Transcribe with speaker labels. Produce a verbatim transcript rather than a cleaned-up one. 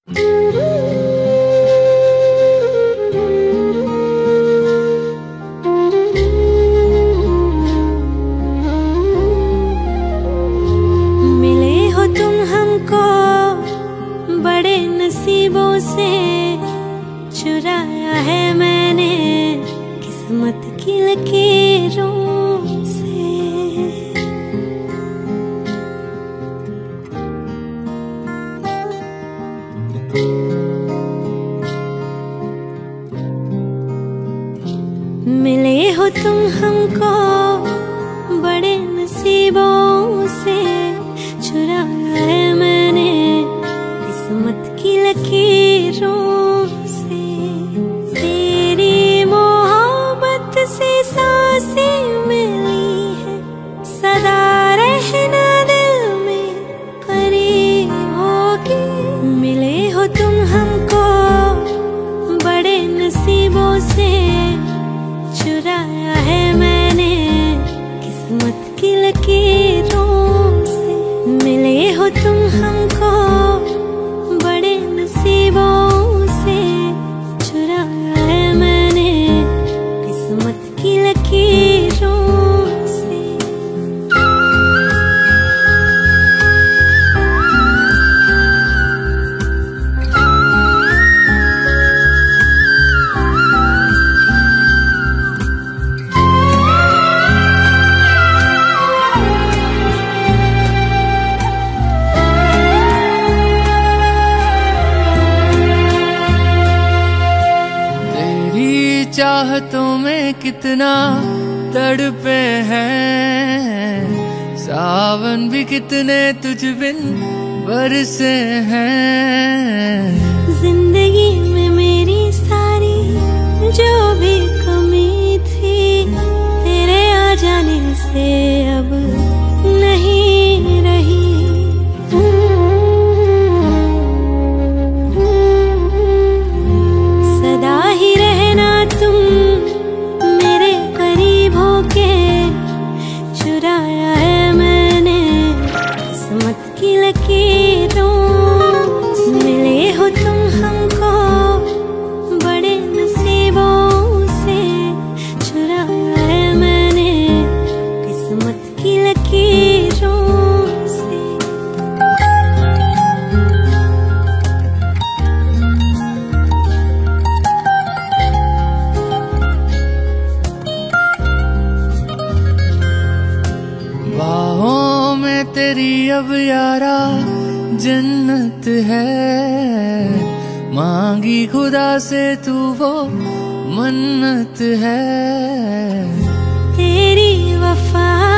Speaker 1: मिले हो तुम हमको बड़े नसीबों से, चुराया है मैंने किस्मत की लकीरों से। मिले हो तुम हमको बड़े नसीबों से, चुराया है मैंने किस्मत की लकीरों से। तेरी मोहब्बत से सांसें मिली है, सदा रहना दिल में करीब होगी। मिले हो तुम हमको बड़े नसीबों से, चुराया है मैंने किस्मत की लकीरों से। मिले हो तुम हमको बड़े नसीबों से, चुराया है मैंने किस्मत की लकीरों से।
Speaker 2: चाहतों में कितना तड़पे हैं, सावन भी कितने तुझ बिन बरसे हैं।
Speaker 1: जिंदगी में मेरी सारी जो भी कमी थी, तेरे आ जाने से अब नहीं रही। सदा ही रहना तुम मेरे करीब होके, चुराया है मैंने किस्मत की लकीरों। मिले हो तुम हमको बड़े नसीबों से, चुराया है मैंने किस्मत की लकीरों से।
Speaker 2: बाहों में तेरी अब यारा जन्नत है, मांगी खुदा से तू वो मन्नत है।
Speaker 1: तेरी वफा